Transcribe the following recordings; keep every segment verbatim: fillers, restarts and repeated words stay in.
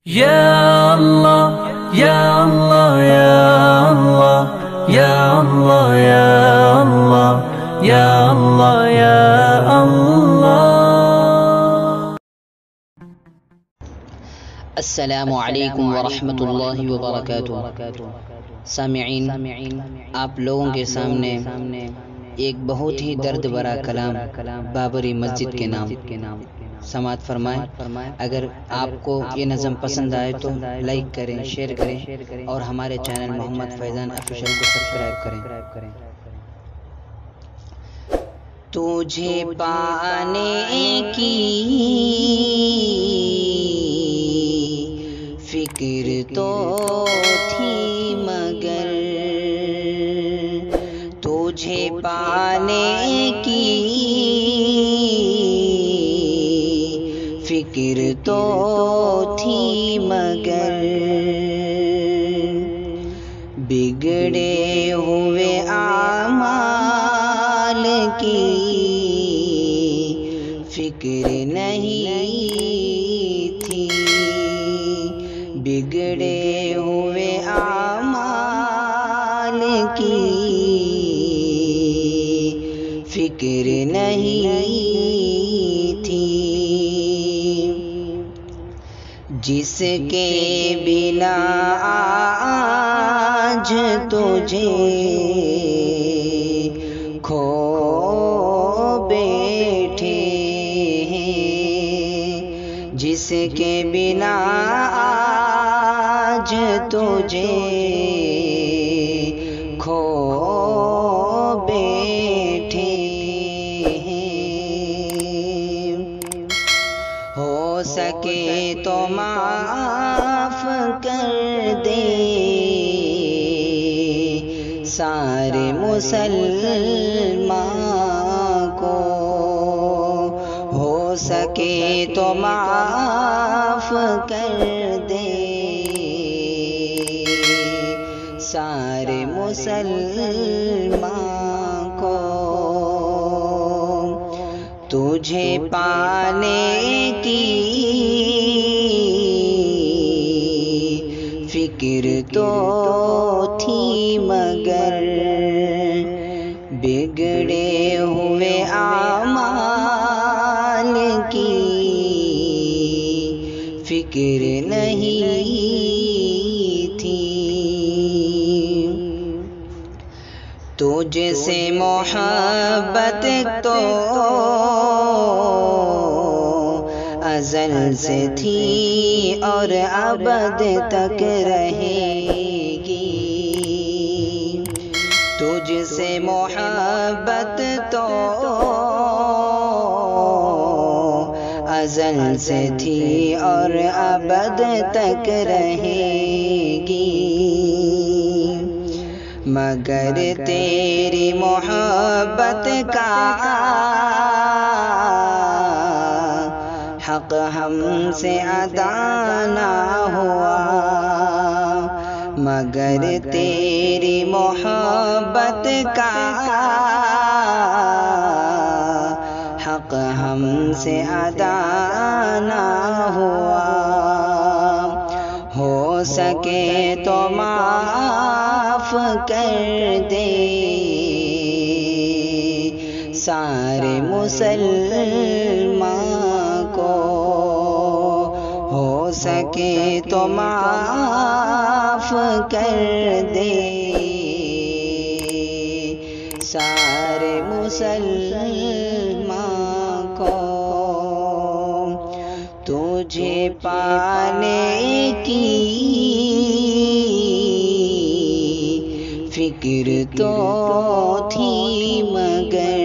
Ya Allah, Ya Allah, Ya Allah, Ya Allah, Ya Allah, Ya Allah, Ya Allah. السلام علیکم ورحمۃ اللہ وبرکاتہ۔ سامعین، آپ لوگوں کے سامنے ایک بہت ہی درد بھرا کلام بابری مسجد کے نام سماعت فرمائیں۔ اگر آپ کو یہ نظم پسند آئے تو لائک کریں، شیئر کریں اور ہمارے چینل محمد فیضان آفیشیل کو سبسکرائب کریں۔ تجھے پانے کی فکر تو تھی مگر تجھے پانے کی فکر تو تھی مگر بگڑے ہوئے اعمال کی فکر نہیں تھی، بگڑے ہوئے اعمال کی فکر نہیں تھی، جس کے بنا آج تجھے کھو بیٹھے ہیں، جس کے بنا آج تجھے کھو بیٹھے ہیں، ہو سکے تو معاف کر دے سارے مسلمان کو، ہو سکے تو معاف کر دے سارے مسلمان کو، تجھے پانے کی فکر تو تھی مگر بگڑے ہوئے اعمال کی فکر نہیں تھی، تجھ سے محبت تو ازل سے تھی اور ابد تک رہے گی، تجھ سے محبت تو ازل سے تھی اور ابد تک رہے گی، مگر تیری محبت کا حق ہم سے ادا نہ ہوا، مگر تیری محبت کا حق ہم سے ادا نہ ہوا، ہو سکے تو معاف کر دے سارے مسلمان کو، ہو سکے تو معاف کر دے سارے مسلمان کو، تجھے پانے کی فکر تو تھی مگر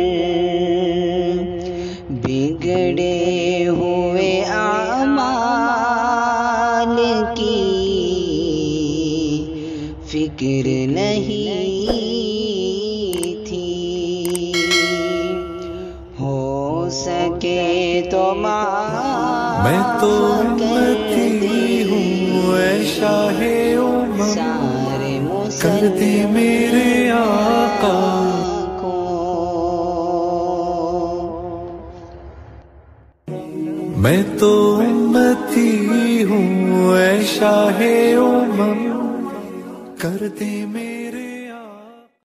بگڑے ہوئے اعمال کی فکر نہیں تھی، ہو سکے تو میں تو امتی ہوں اے شاہ امم، سارے کر دے میرے آقا کو، میں تو امتی ہوں ہوں اے شاہ امم، کر دے میرے